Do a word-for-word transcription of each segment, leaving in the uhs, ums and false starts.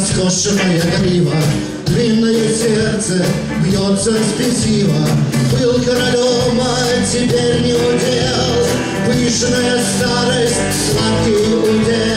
Скошенная грива, длинное сердце бьется спесиво. Был королем, а теперь не удел, пышная старость, сладкий удел.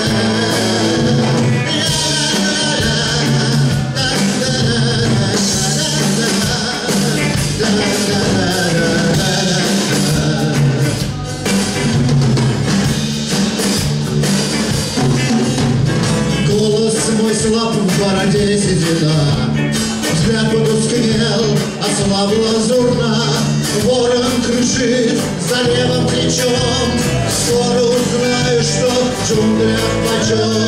Голос мой слаб, в бороде седина, взгляд потускнел, ослаб лазурна. Ворон кружит за левым плечом, скоро узнаю, что в джунглях почем.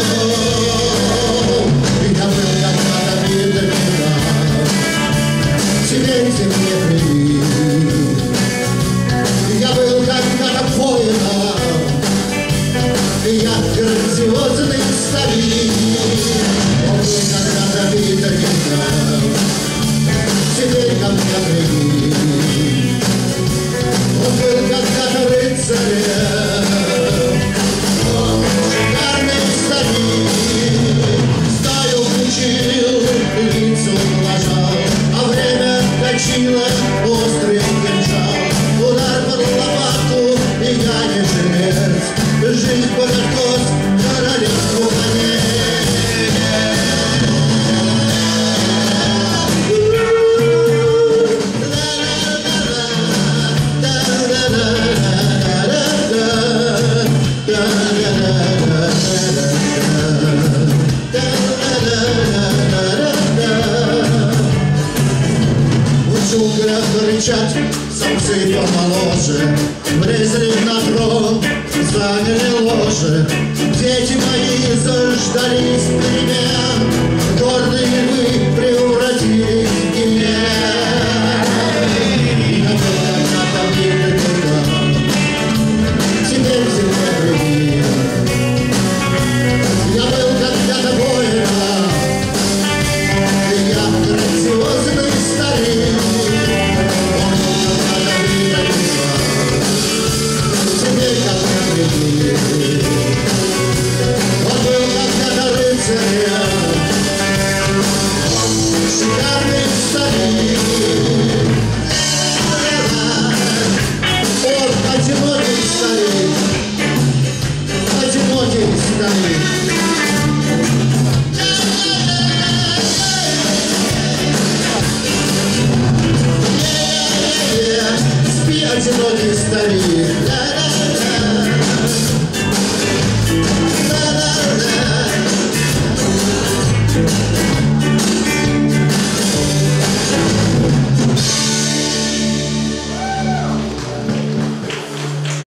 Я был когда-то вида, теперь ты мне привит. Я был когда-то воином, я грандиозный старик. Он был когда-то вида, теперь ко мне привит. Он был когда-то рыцарем, он шикарный старик. Стаю включил, лицо ублажал, а время точило острый кинжал. Удар под лопатку, и я не жилец, жизнь под откос, королевству конец. В джунглях рычат самцы помоложе, влезли на трон, заняли ложе. Дети мои заждались.